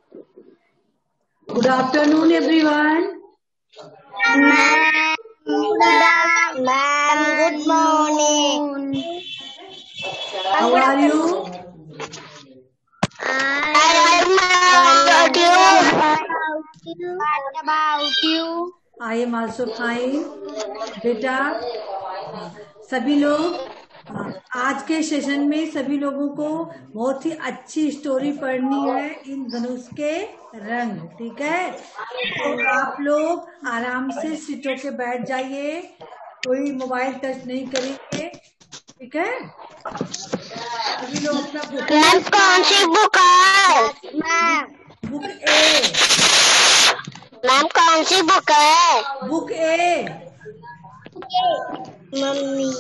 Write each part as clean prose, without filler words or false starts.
Good afternoon, everyone. Ma'am, good morning. How are you? What about you? I am also fine. बेटा सभी लोग आज के session में सभी लोगों को बहुत ही अच्छी स्टोरी पढ़नी है इन धनुष के रंग। ठीक है, तो आप लोग आराम से सीटों के बैठ जाइए, कोई मोबाइल टच नहीं करेंगे। ठीक है, सभी लोग अपना बुक। मैम कौन सी बुक है? Ma'am book A. मैम कौन सी बुक है? Book A. मम्मी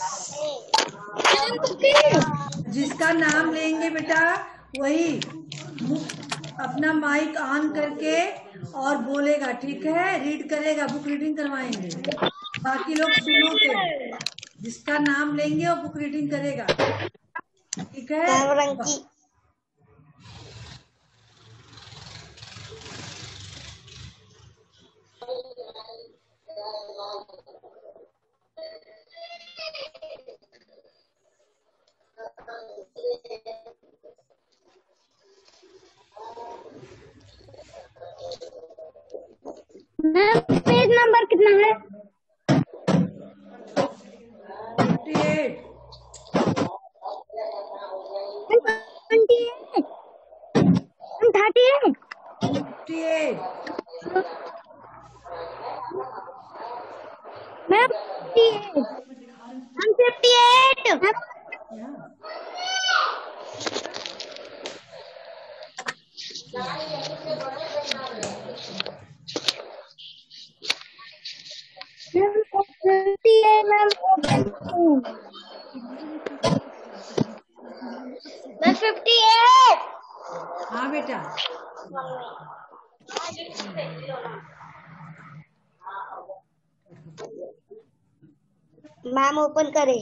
जिसका नाम लेंगे बेटा वही अपना माइक ऑन करके और बोलेगा। ठीक है, रीड करेगा, बुक रीडिंग करवाएंगे, बाकी लोग सुनोगे। जिसका नाम लेंगे वो बुक रीडिंग करेगा। ठीक है, पेज नंबर कितना है? 58। 38 58। मैम 58 मैं 58। हाँ बेटा, मैम ओपन करे।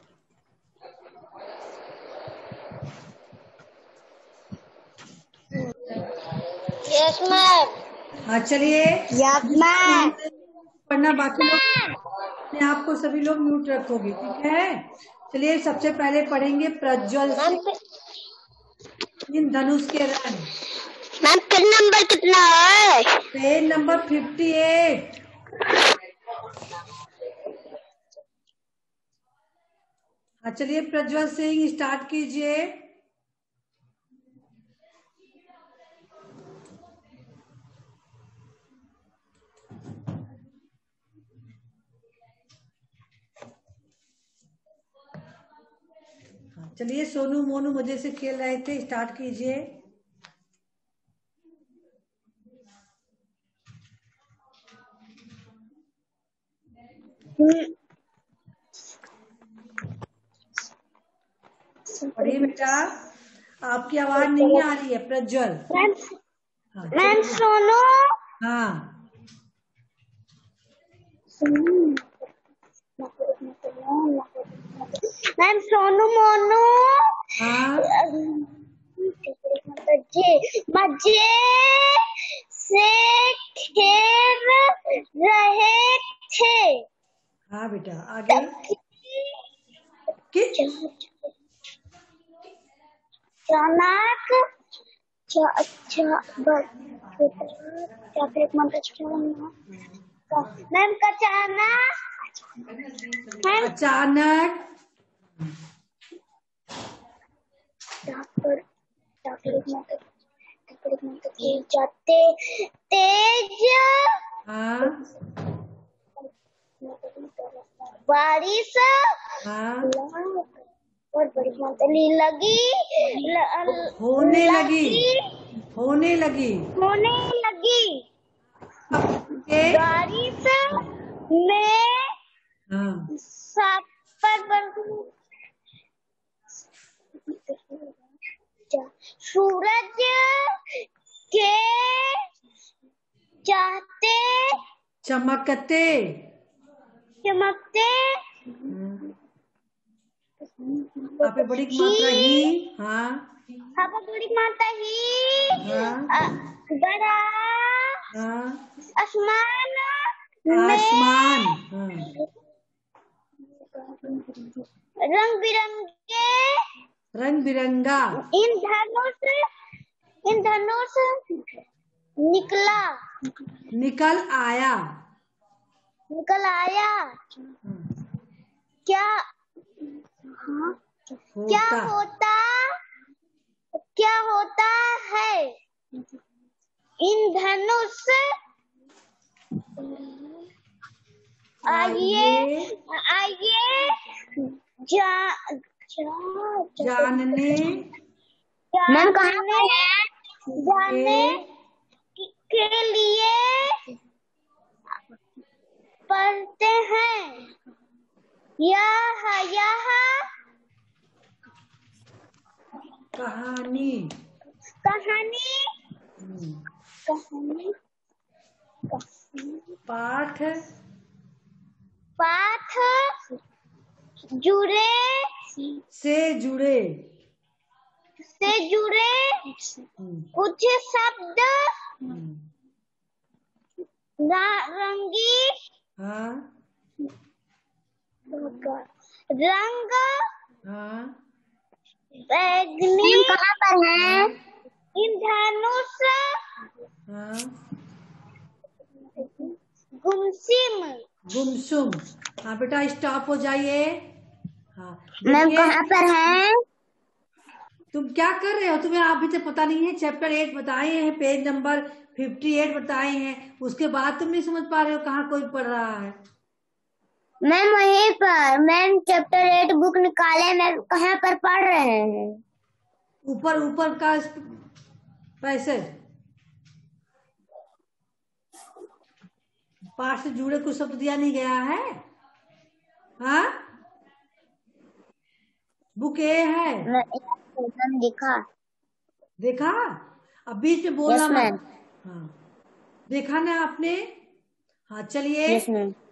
Yes ma'am. हाँ चलिए, यस मैम। पढ़ना, बाकी लोग अपने आप को सभी लोग म्यूट रखोगे। ठीक है, चलिए सबसे पहले पढ़ेंगे प्रज्वल सिंह इन धनुष के रंग। मैम पेज नंबर कितना है? Page number 58। हाँ चलिए प्रज्वल सिंह स्टार्ट कीजिए। चलिए सोनू मोनू मजे से खेल रहे थे, स्टार्ट कीजिए। पढ़िए बेटा, आपकी आवाज नहीं आ रही है प्रज्वल। मैम सोनू। हाँ मैम सोनू मोनू। हाँ, मजे से खेल रहे थे। हाँ बेटा आगे। अचानक मैम अचानक जाते तेज हाँ बारिश हाँ और बड़ी मंतली लगी होने लगी होने लगी बारिश में हाँ सूरज के चाहते चमकते यहाँ पे बड़ी मात्रा ही। हाँ पापा बड़ी माता ही हाँ बड़ा हाँ आसमान आसमान में हाँ रंग बिरंगे रंग बिरंगा इन धनुष निकल आया क्या होता क्या होता है इन धनुष आइए जानने जानने के लिए पढ़ते हैं यह कहानी पाठ से जुड़े कुछ शब्द नारंगी हाँ रंग हाँ बैगनी कहाँ पर है इंद्रधनुष हाँ गुमसुम। हाँ बेटा स्टॉप हो जाइए। हाँ मैम कहाँ पर है तुम क्या कर रहे हो? तुम्हें अभी तक पता नहीं है? चैप्टर 8 बताए हैं, पेज नंबर 58 बताए हैं, उसके बाद तुम नहीं समझ पा रहे हो कहाँ कोई पढ़ रहा है? मैम वहीं पर मैम चैप्टर 8 बुक निकाले मैम कहाँ पर पढ़ रहे हैं? ऊपर का पैसेज पाठ से जुड़े कुछ शब्द दिया नहीं गया है। हाँ बुक ए है मैम देखा अब बीच में बोलना yes, मत। हाँ देखा ना आपने? हाँ चलिए yes,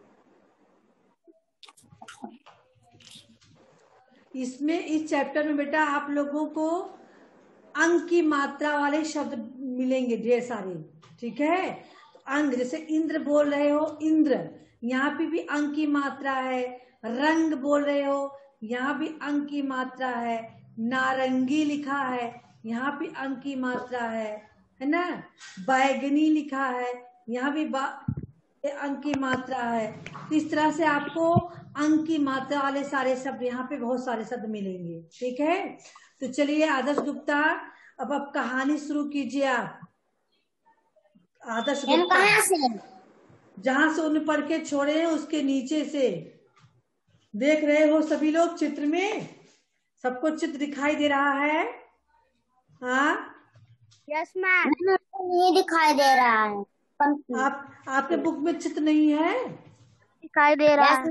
इसमें इस चैप्टर में बेटा आप लोगों को अंक की मात्रा वाले शब्द मिलेंगे ढेर सारे। ठीक है तो अंक जैसे इंद्र बोल रहे हो इंद्र, यहाँ पे भी अंक की मात्रा है। रंग बोल रहे हो यहाँ भी अंक की मात्रा है। नारंगी लिखा है यहाँ भी अंक की मात्रा है ना। बैगनी लिखा है यहाँ भी अंक की मात्रा है। इस तरह से आपको अंक की मात्रा वाले सारे शब्द यहाँ पे बहुत सारे शब्द मिलेंगे। ठीक है तो चलिए आदर्श गुप्ता अब आप कहानी शुरू कीजिए। आप आदर्श गुप्ता जहां से उन्हें पढ़ के छोड़े हैं उसके नीचे से देख रहे हो सभी लोग चित्र में, सबको चित्र दिखाई दे रहा है? हाँ यस मैम नहीं दिखाई दे रहा है। आपके बुक में चित्र नहीं है? दिखाई दे रहा है।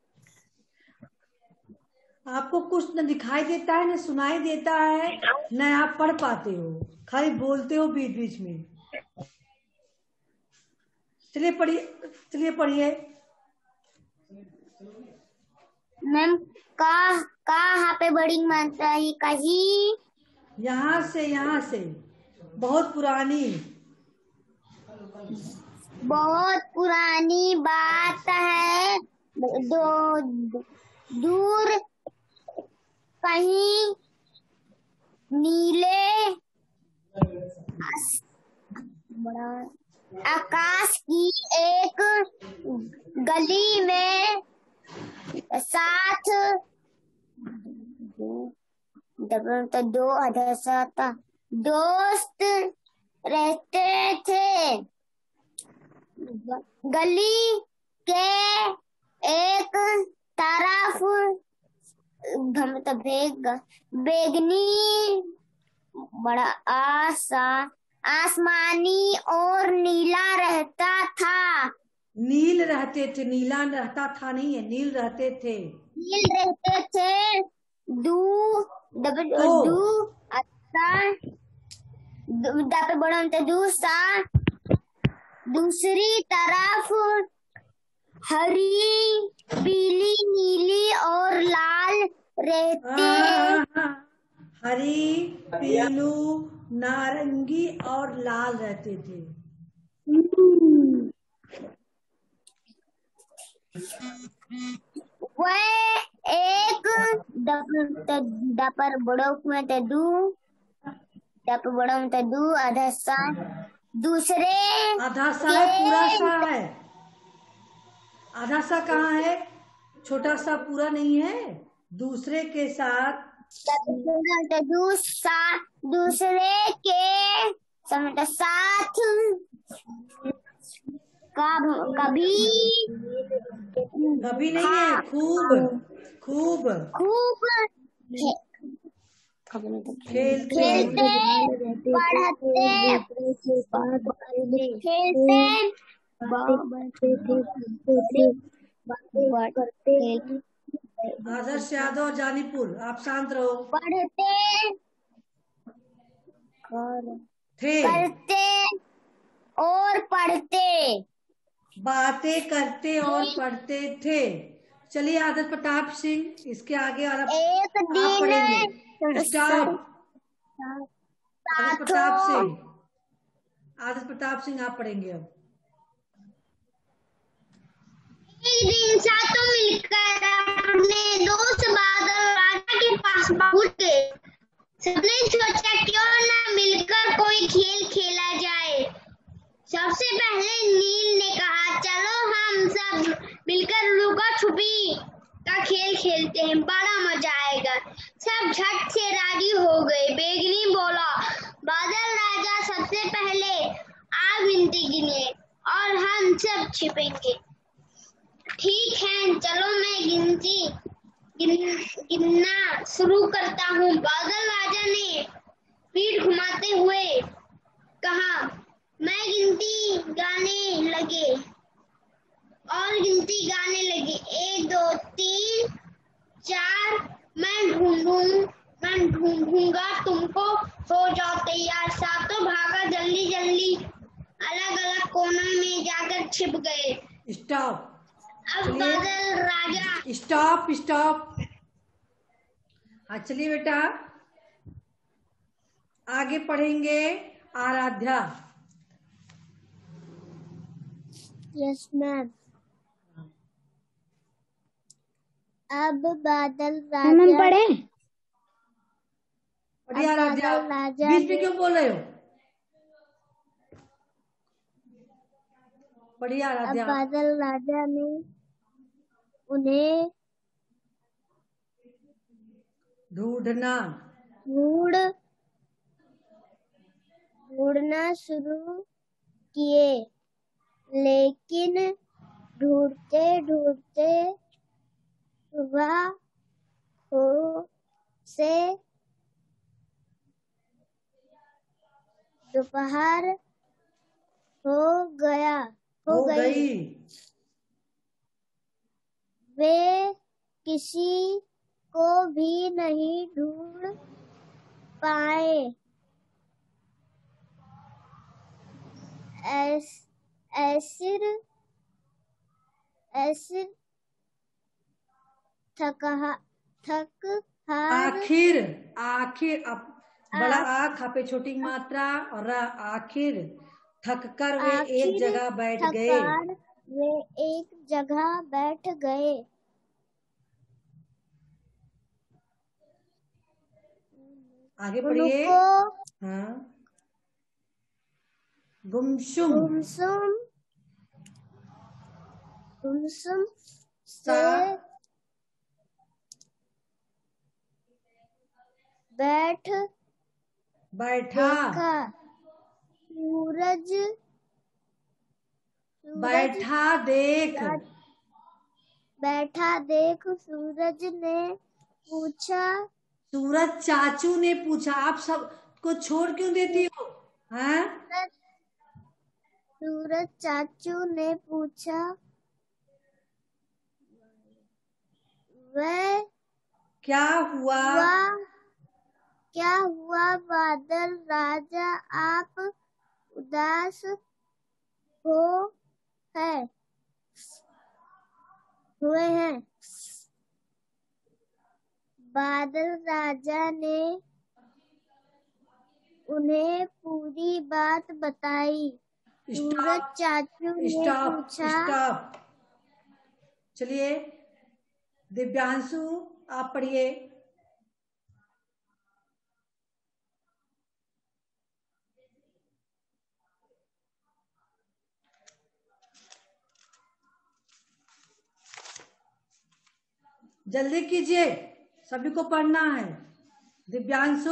आपको कुछ न दिखाई देता है न सुनाई देता है न आप पढ़ पाते हो, खाली बोलते हो बीच बीच में। चलिए पढ़िए। मैम कहाँ पे बड़ी मात्रा ही कहीं यहाँ से बहुत पुरानी बात है। दूर कहीं नीले आकाश की एक गली में 7 दोस्त रहते थे। गली के एक तरफ बैगनी बड़ा आसमानी और नीला रहता था। नील रहते थे, नीला रहता था नहीं है, नील रहते थे। दूसरी तरफ हरी, पीली, नीली और लाल रहते। हरी, पीलू, नारंगी और लाल रहते थे। वह एक दपर बड़ों में दू दपर बड़ों में दू आधा सा दूसरे आधा सा है, पूरा सा है। आधा सा कहाँ है? छोटा सा पूरा नहीं है। दूसरे के साथ दूसरे के साथ कभी कभी नहीं है, खूब खूब खूब खेलते खेलते पढ़ते आदर्श यादव और जानीपुर, आप शांत रहो। पढ़ते थे, करते और पढ़ते बातें करते और पढ़ते थे। चलिए आदर्श प्रताप सिंह, इसके आगे और एक आप दिन पढ़ेंगे। स्टॉप। आदर्श प्रताप साथों सिंह, आदर्श प्रताप सिंह आप पढ़ेंगे अब। एक दिन सातों मिलकर अपने दोस्त बादल राजा के पास पहुंच गए। सबने सोचा क्यों न मिलकर कोई खेल खेला जाए। सबसे पहले नील ने कहा, चलो हम सब मिलकर लुका छुपी का खेल खेलते हैं, बड़ा मजा आएगा। सब झट से राजी हो गए। बेगनी बोला, बादल राजा सबसे पहले आप गिनती गिने और हम सब छिपेंगे। ठीक है, चलो मैं गिनना शुरू करता हूँ। बादल राजा ने पीठ घुमाते हुए कहा। मैं गिनती गाने लगे और गिनती गाने लगी। 1 2 3 4। मैं ढूंढूंगा तुमको, हो जाओ तैयार। सातों भागा जल्दी जल्दी अलग अलग कोने में जाकर छिप गए। स्टॉप। अब बादल राजा स्टॉप स्टॉप। हाँ चलिए बेटा, आगे पढ़ेंगे आराध्या। Yes ma'am. अब बादल राजा पढ़िए आराध्या, बीच में क्यों बोल रहे हो? पढ़िए आराध्या। अब बादल राजा ने उन्हें ढूंढना शुरू किए, लेकिन ढूंढते ढूंढते सुबह हो से दोपहर हो गई। वे किसी को भी नहीं ढूंढ पाए। आखिर अब बड़ा आ खा पे छोटी मात्रा और आखिर थककर वे एक जगह बैठ गए। वे एक जगह बैठ गए। आगे पढ़िए। हाँ। गुमसुम से बैठा सूरज बैठा देख सूरज ने पूछा। सूरज चाचू ने पूछा, आप सब को छोड़ क्यों देती हो? हाँ? सूरज चाचू ने पूछा। वह क्या हुआ बादल राजा, आप उदास हुए हैं। बादल राजा ने उन्हें पूरी बात बताई। सूरज चाचू ने पूछा। स्टॉप। चलिए दिव्यांशु आप पढ़िए। जल्दी कीजिए, सभी को पढ़ना है। दिव्यांशु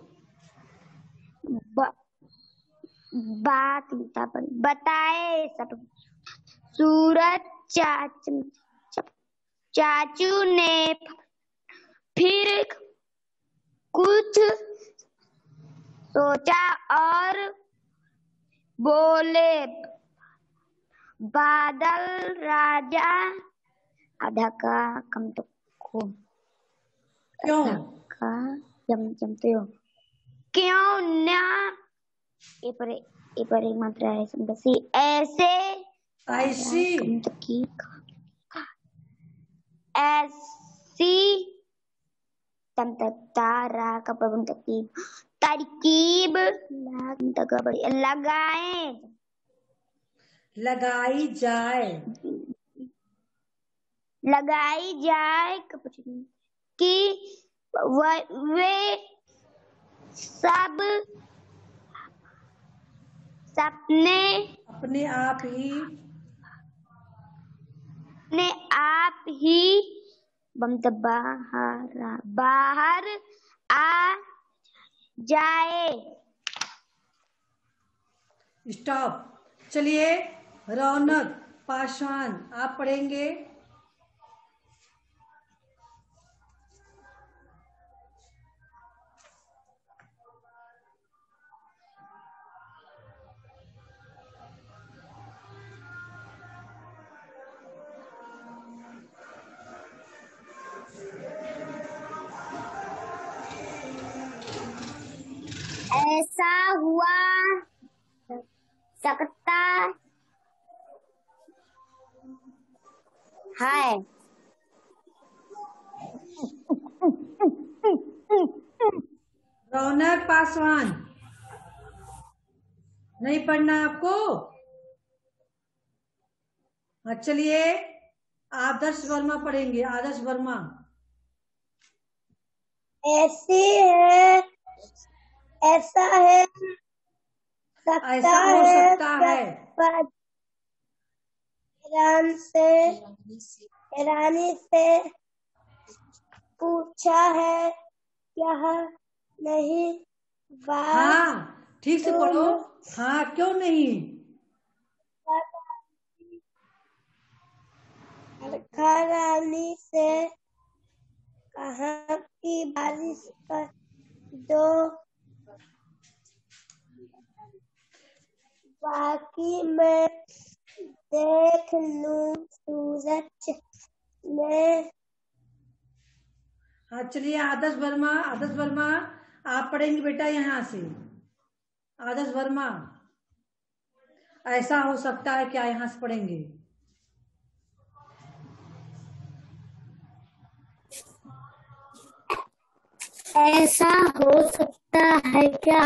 बात बताए सब। सूरज चाचू ने फिर कुछ सोचा और बोले, बादल राजा आधा का कम तो खूब क्यों का जमते हो क्यों ना ए पर एक मात्रा है समझी ऐसे ऐसी तारा का तरकीब लगाई जाए कि वे सब सपने अपने आप ही बाहर आ जाए। स्टॉप। चलिए रौनक पासवान आप पढ़ेंगे। ऐसा हुआ सकता है। रौनक पासवान नहीं पढ़ना आपको? चलिए आदर्श वर्मा पढ़ेंगे। आदर्श वर्मा। ऐसा है ऐसा हो सकता है। रानी से पूछा है क्या नहीं बात। हाँ ठीक से पढ़ो। हाँ क्यों नहीं। रानी से कहा कि बारिश कर दो, बाकी मैं देख लूं। सूरज ने। हाँ चलिए आदर्श वर्मा। आदर्श वर्मा आप पढ़ेंगे बेटा यहाँ से। आदर्श वर्मा ऐसा हो सकता है क्या, यहाँ से पढ़ेंगे। ऐसा हो सकता है क्या।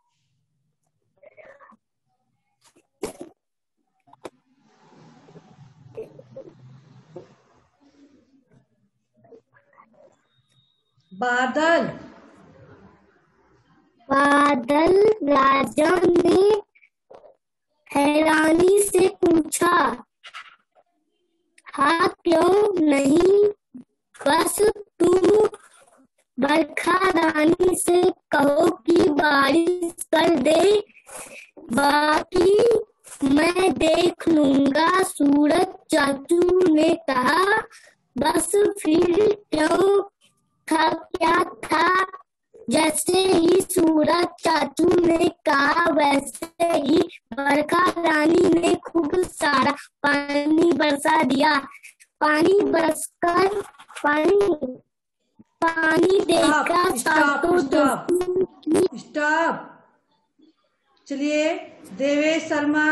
बादल राजा ने हैरानी से पूछा। हाँ क्यों नहीं, बस तुम बरखा रानी से कहो कि बारिश कर दे, बाकी मैं देख लूंगा। सूरज चाचू ने कहा। बस फिर क्यों था क्या था। जैसे ही सूरज चाचू ने कहा वैसे ही बरखा रानी ने खूब सारा पानी बरसा दिया। पानी बरसकर पानी देखकर स्टॉप। चलिए देवेश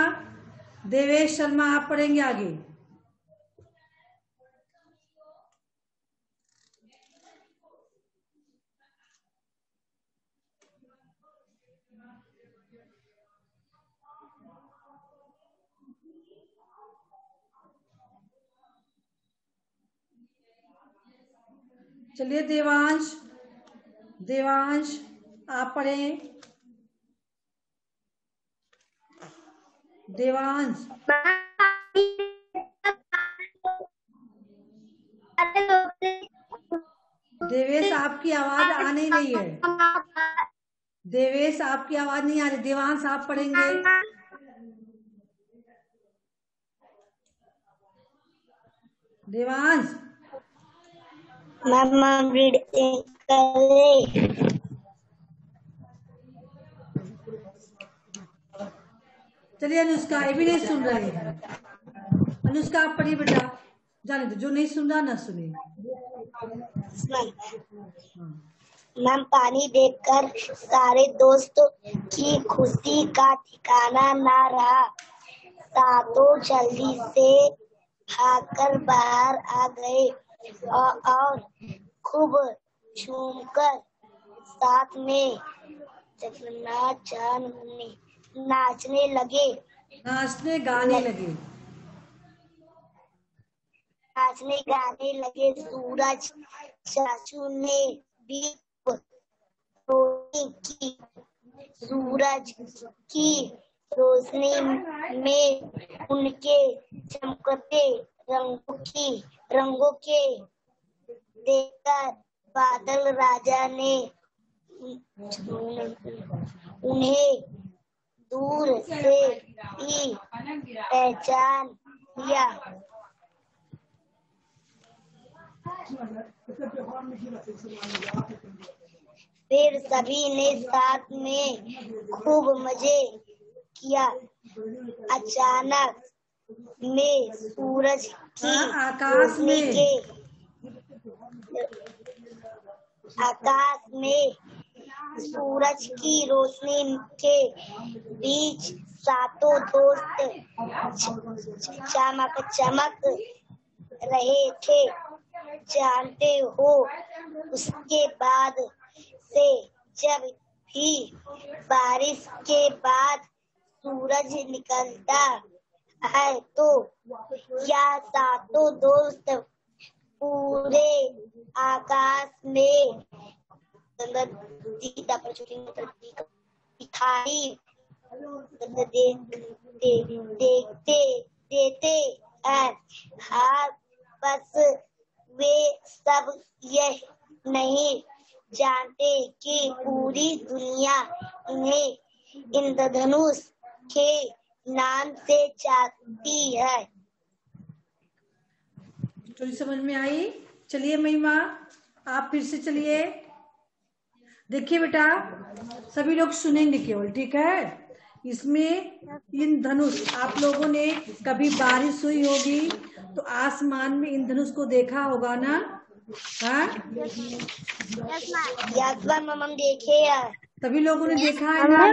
शर्मा आप पढ़ेंगे आगे। चलिए देवांश, देवांश आप पढ़ें। देवांश, देवेश आपकी आवाज आ नहीं रही है। देवेश आपकी आवाज नहीं आ रही। देवांश आप पढ़ेंगे। देवांश, मैम रीडिंग करे। चलिए अनुष्का, ये भी नहीं सुन रहे हैं। अनुष्का आप पढ़िए बेटा, जाने दो, जो नहीं सुन रहा ना सुने। मैम पानी देखकर सारे दोस्तों की खुशी का ठिकाना ना रहा। सातों जल्दी से भागकर बाहर आ गए और खूब झूमकर साथ में नाचने लगे। नाचने गाने लगे। नाचने गाने लगे। सूरज चाचू ने भी सूरज की रोशनी में उनके चमकते रंगों के देखकर बादल राजा ने उन्हें दूर से ही पहचान लिया। फिर सभी ने साथ में खूब मजे किया। अचानक में सूरज की आकाश में सूरज की रोशनी के बीच सातों दोस्त चमक रहे थे। जानते हो, उसके बाद से जब भी बारिश के बाद सूरज निकलता है तो यह सातों दोस्त पूरे आकाश में दिखाई देते हैं। हाँ, बस वे सब यह नहीं जानते कि पूरी दुनिया इन्हें इंद्रधनुष के नाम से जानती है। तो समझ में आई? चलिए महिमा, आप फिर से चलिए। देखिए बेटा, सभी लोग सुनेंगे केवल, ठीक है? इसमें इंद्रधनुष, आप लोगों ने कभी बारिश हुई होगी तो आसमान में इंद्रधनुष को देखा होगा ना? हाँ, हम देखे हैं। सभी लोगों ने देखा है ना?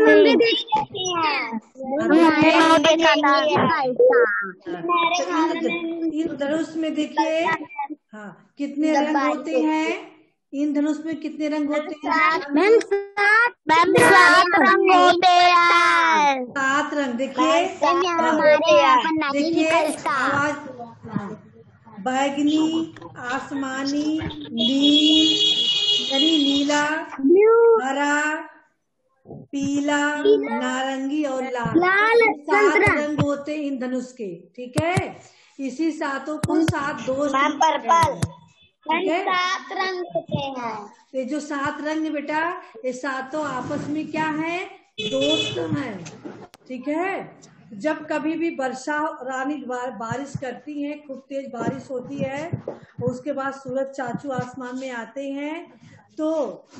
इंद्रधनुष में देखिए, हाँ, कितने रंग होते हैं? इंद्रधनुष में कितने रंग होते हैं? सात रंग होते हैं। 7 रंग। देखिए, देखिए आवाज, बैगनी, आसमानी, नील यानी नीला, हरा, पीला, नारंगी और लाल। 7 रंग होते हैं इंद्रधनुष के, ठीक है? इसी सातों को 7 दोस्त, पर्पल, ठीक है? 7 रंग होते हैं। ये जो 7 रंग है बेटा, ये सातों आपस में क्या है? दोस्त हैं, ठीक है? जब कभी भी वर्षा रानी बारिश करती है, खूब तेज बारिश होती है, और उसके बाद सूरज चाचू आसमान में आते हैं, तो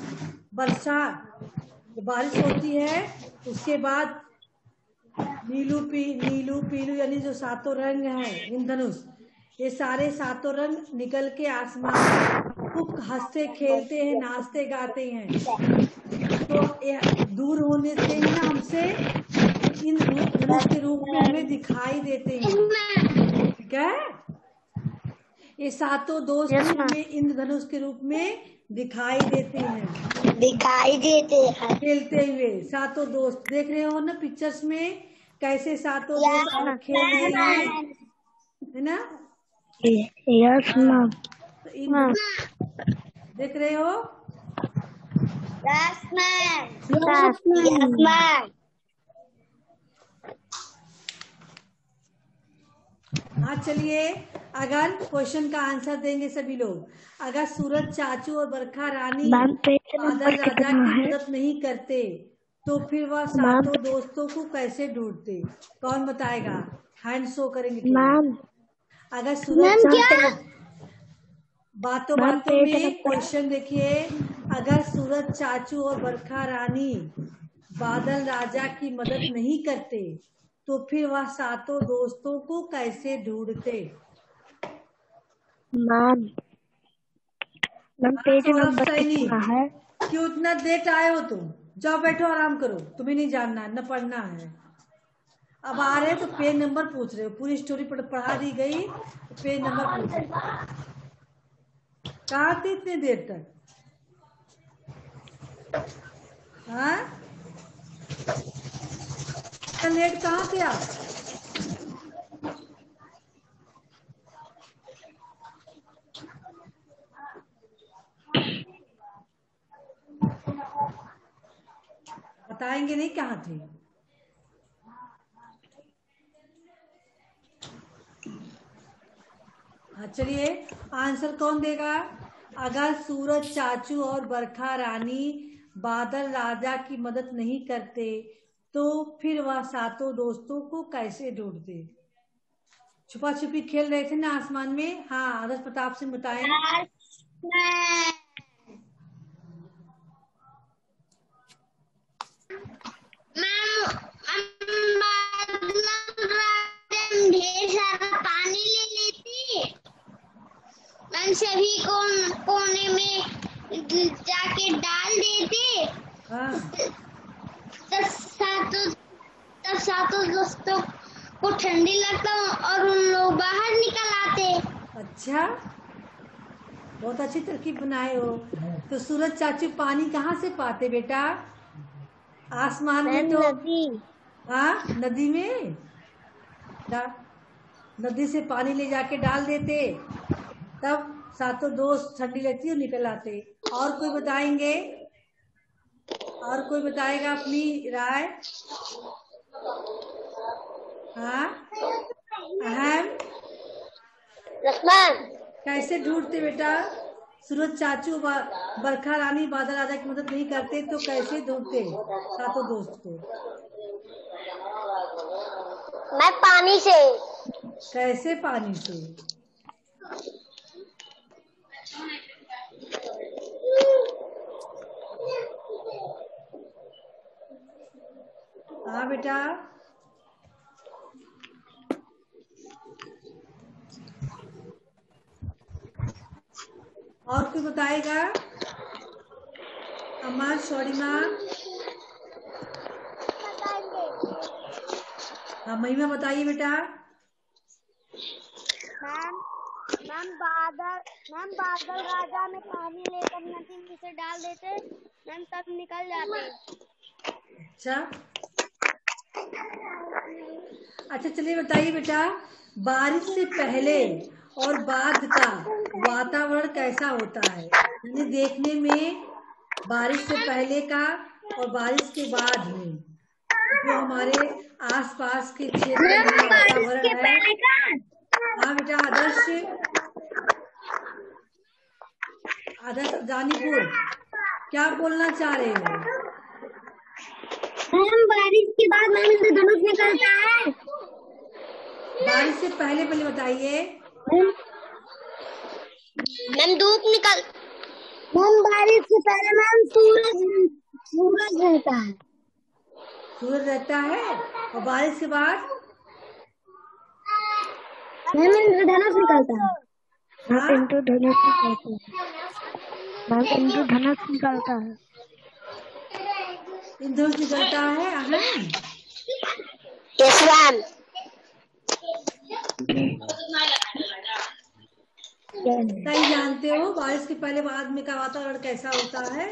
बारिश होती है। उसके बाद नीलू पीलू यानी जो सातों रंग हैं इंद्रधनुष, ये सारे सातों रंग निकल के आसमान में खूब हंसते खेलते हैं, नाचते गाते हैं। तो दूर होने से ही ना हमसे इंद्रधनुष के रूप में हमें दिखाई देते हैं, ठीक है? ये सातों दोस्त हमें इंद्रधनुष के रूप में दिखाई देते हैं, खेलते हुए। सातों दोस्त देख रहे हो ना पिक्चर्स में, कैसे सातों दोस्त खेल रहे हैं, है ना? Yes ma'am. देख रहे हो? Yes, ma'am. Yes, ma'am. हाँ चलिए, अगर क्वेश्चन का आंसर देंगे सभी लोग। अगर सूरज चाचू और बरखा रानी बादल राजा की मदद नहीं करते तो फिर वह सातों दोस्तों को कैसे ढूंढते? कौन बताएगा? हैंड शो करेंगे। अगर सूरज बातों बातों में क्वेश्चन देखिए, अगर सूरज चाचू और बरखा रानी बादल राजा की मदद नहीं करते तो फिर वह सातों दोस्तों को कैसे ढूंढते? मैम पेज नंबर कितना है? क्यों इतना लेट आए हो तुम? जाओ बैठो, आराम करो, तुम्हें नहीं जानना है, न पढ़ना है। अब आ रहे तो पेज नंबर पूछ रहे हो। पूरी स्टोरी पढ़ा दी गई, पेज नंबर पूछ रहे हो। कहाँ थे इतने देर तक? हाँ, लेट कहाँ थे आप? बताएंगे नहीं कहाँ थे? हाँ चलिए, आंसर कौन देगा? अगर सूरज चाचू और बरखा रानी बादल राजा की मदद नहीं करते तो फिर वह सातों दोस्तों को कैसे ढूंढते? छुपा छुपी खेल रहे थे ना आसमान में। हाँ, आदर्श प्रताप सिंह बताएं। ढेर सारा पानी ले लेते, मैम सभी कोने में जाके डाल देते। हाँ, तब सातों दोस्तों को ठंडी लगता और उन लोग बाहर निकल आते। अच्छा, बहुत अच्छी तरकीब बनाए हो। तो सूरज चाचू पानी कहाँ से पाते बेटा? आसमान में तो नदी। हाँ, नदी में नदी से पानी ले जाके डाल देते, तब सातों दोस्त ठंडी लगती और निकल आते। और कोई बताएंगे? और कोई बताएगा अपनी राय? हाँ, अहम कैसे ढूंढते बेटा? सूरज चाचू बरखा रानी बादल राजा की मदद नहीं करते तो कैसे ढूंढते सातों दोस्त को? मैं पानी से। कैसे पानी से? हाँ बेटा, और कोई बताएगा? अमर, शौरिमा, हाँ महिमा बताइए बेटा। मैम बादल राजा में पानी लेकर नदी में से डाल देते, मैम तब निकल जाते। अच्छा चलिए बताइए बेटा, बारिश से पहले और बाद का वातावरण कैसा होता है? यानी देखने में बारिश से पहले का और बारिश के बाद में जो हमारे आसपास के क्षेत्र में वातावरण है। हाँ बेटा, आदर्श जानीपुर, क्या बोलना चाह रहे हो? मैम बारिश के बाद मैम इंद्रधनुष निकलता है। बारिश से पहले बताइए। मैम धूप निकल। मैम बारिश से पहले मैम सूरज रहता है। सूरज रहता है, और बारिश के बाद मैम इंद्रधनुष निकलता है। हाँ? इंद्रधनुष निकलता है। इंद्रधनुष निकलता है। Yes ma'am. सही जानते हो बारिश के पहले बाद में का वातावरण कैसा होता है?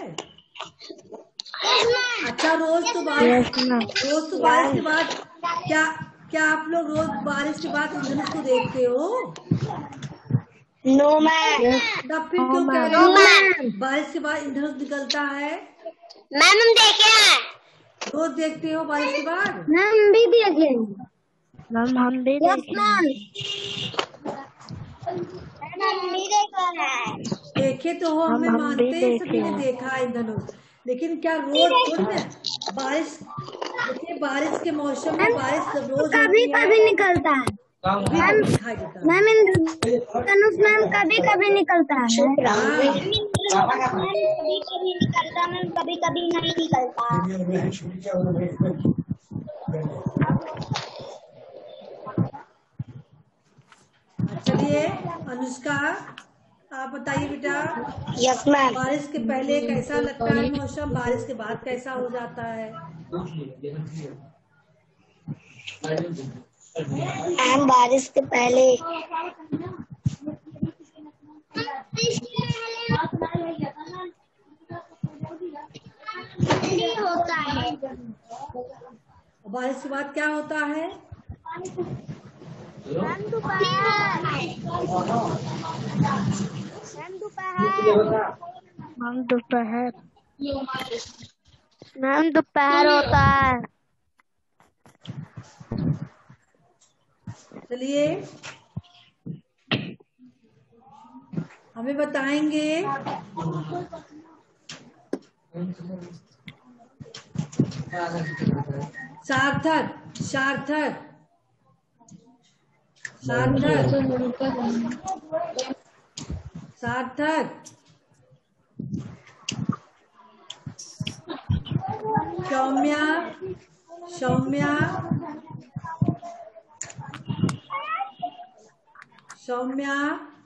अच्छा, रोज तो बारिश के बाद क्या आप लोग रोज बारिश के बाद इंद्रधनुष को देखते हो? No ma'am. तब फिर क्यों कह रहे नो हो मैम। बारिश के बाद इंद्रधनुष निकलता है? मैम हम देखे हैं। रोज देखते हो बारिश के बाद? मैम भी देखे। मैम हम भी देखे हैं। मैम भी देखा है। देखे तो हो, हमें हम भी मानते हैं, सभी देखे ने हैं। देखा है इंद्रधनुष, लेकिन क्या रोज थोड़ी ना बारिश? देखिए बारिश के मौसम में बारिश रोज कभी होती है, कभी निकलता है। कभी मैम कभी दिखाई देता है। मैम इंद्रधनुष मैम कभी कभी निकलता है। हाँ, कभी कभी निकलता मैम, कभी कभी नहीं निकलता। चलिए अनुष्का, आप बताइए बेटा, यस मैम। बारिश के पहले कैसा लगता है मौसम, बारिश के बाद कैसा हो जाता है? मैम बारिश के पहले होता है। बारिश के बाद क्या होता है? मैम दोपहर। मैम दोपहर। मैम दोपहर होता है। चलिए हमें बताएंगे सार्थक, सार्थक, सार्थक, सार्थक, सौम्या, सौम्या, सौम्या,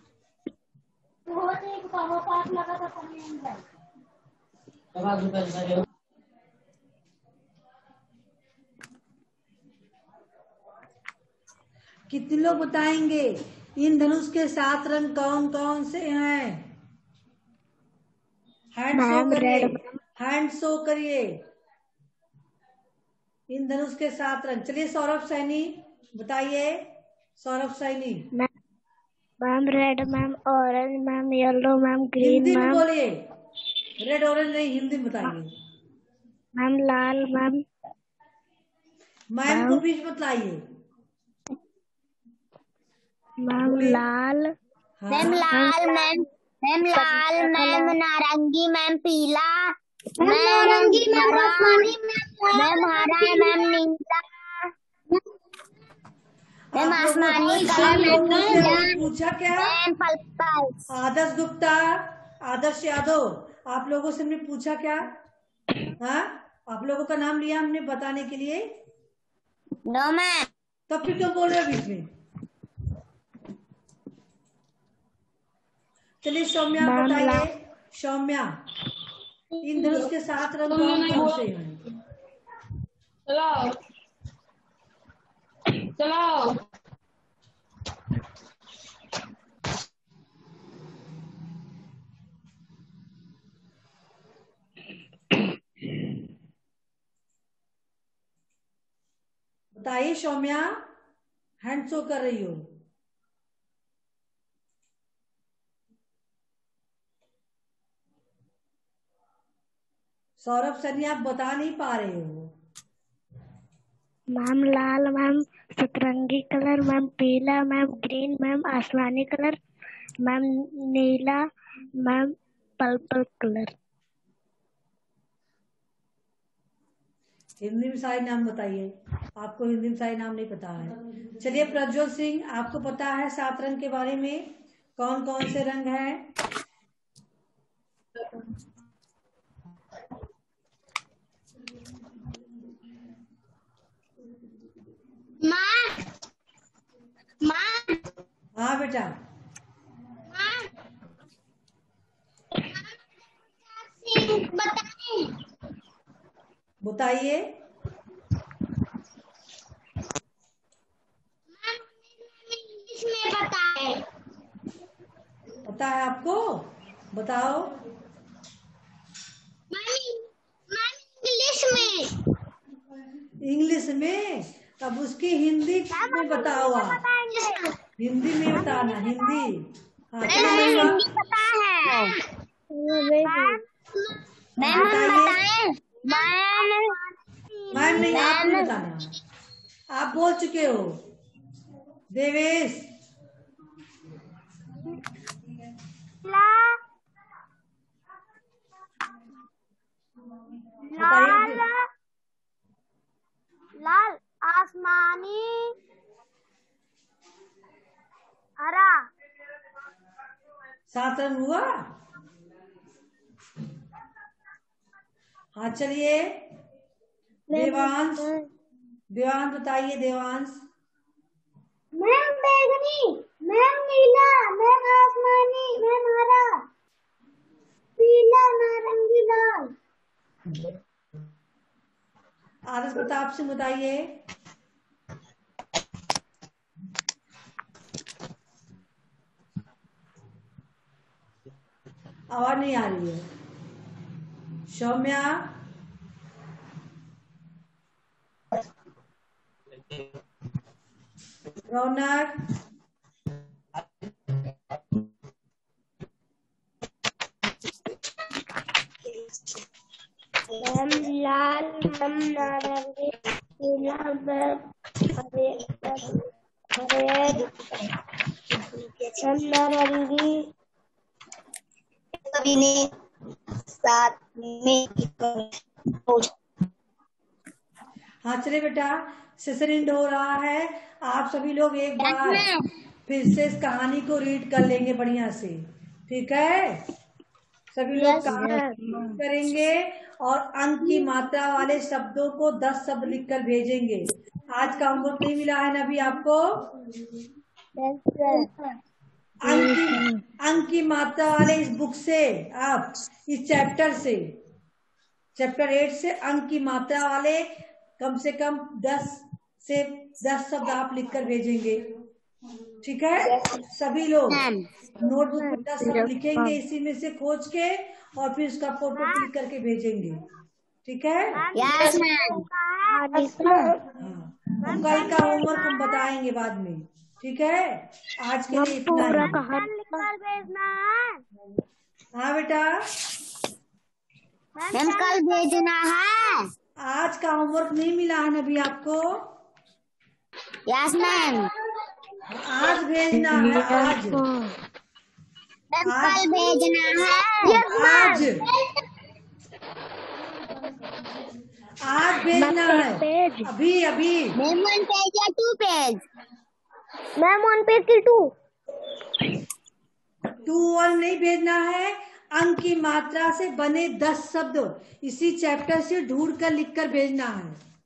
कितने लोग बताएंगे इन धनुष के 7 रंग कौन कौन से हैं? हैंड शो मैम करिए, रेड। हैंड शो करिए। इन धनुष के 7 रंग। चलिए सौरभ सैनी बताइए, Saurabh Saini. Ma'am red ma'am, orange ma'am, yellow ma'am, green Hindi में मैम। बोलिए, रेड ऑरेंज नहीं, हिंदी में बताइए। मैम लाल मैम। मैम को बीच में बताइए। मैम लाल। हाँ, मैम लाल मैम। मैम लाल मैम, नारंगी मैम, पीला मैम, नारंगी मैम, आसमानी मैम, हरा मैम, नीला मैम, आसमानी कलर मैम, पूछा क्या? Ma'am purple. आदर्श गुप्ता, आदर्श यादव, आप लोगों से हमने पूछा क्या? हाँ, आप लोगों का नाम लिया हमने बताने के लिए। No ma'am. तब फिर क्यों बोल रहे हो बीच में? चलिए सौम्या बताइए, सौम्या इन धनुष के 7 रंग कौन कौन से हैं? चलो चलो। बताइए सौम्या, हैंड शो कर रही हो। सौरभ सनी आप बता नहीं पा रहे हो। मैम लाल मैम, सतरंगी कलर मैम, पीला मैम, ग्रीन मैम, आसमानी कलर मैम, नीला मैम, पर्पल कलर। हिंदी में सारे नाम बताइए, आपको हिंदी में सारे नाम नहीं पता है। चलिए प्रज्वल सिंह, आपको पता है 7 रंग के बारे में, कौन कौन से रंग हैं? हाँ बेटा बताइए। इसमें पता है। पता है आपको? बताओ। इंग्लिश में। इंग्लिश में? तब उसकी हिंदी में बताओ आप, हिंदी में बताना, हिंदी। हाँ चलो महिमा हिंदी पता है मैम। बताइए। मैम मैम नहीं, आप नहीं बताना, आप बोल चुके हो। देवेश बताइए। लाल आसमानी हरा। 7 रन हुआ। हाँ चलिए देवांश, देवांश बताइए। देवांश मैम बैगनी, मैम नीला, मैम आसमानी, मैम हरा, पीला, नारंगी, लाल। आदर्श प्रताप सिंह बताइए। आवाज नहीं आ रही है। सौम्या रौनक मैम लाल, मैम नारंगी, पीला, मैम हरे, मैम नारंगी। सभी ने साथ में। हाँ चले बेटा, सेशन एंड हो रहा है। आप सभी लोग एक बार फिर से इस कहानी को रीड कर लेंगे बढ़िया से, ठीक है। सभी लोग कहानी करेंगे और अंक की मात्रा वाले शब्दों को 10 शब्द लिखकर भेजेंगे। आज का होमवर्क नहीं मिला है ना अभी आपको? अंक की मात्रा वाले इस बुक से, आप इस चैप्टर से, चैप्टर 8 से अंक की मात्रा वाले कम से कम 10 शब्द आप लिखकर भेजेंगे, ठीक है। सभी लोग नोटबुक में 10 शब्द लिखेंगे, इसी में से खोज के, और फिर उसका फोटो क्लिक करके भेजेंगे, ठीक है। Yes ma'am. हाँ, कल का होमवर्क हम बताएंगे बाद में, ठीक है। आज के लिए इतना ही। हाँ बेटा, मैम कल भेजना है। आज का होमवर्क नहीं मिला है ना अभी आपको? Yes ma'am. आज भेजना है, आज मैम कल भेजना है। आज भेजना है, अभी अभी। मैम 1 पेज या 2 पेज? मैम 1 पेज की 2। 2-1 नहीं भेजना है। अंक की मात्रा से बने 10 शब्द इसी चैप्टर से ढूंढ कर लिख कर भेजना है,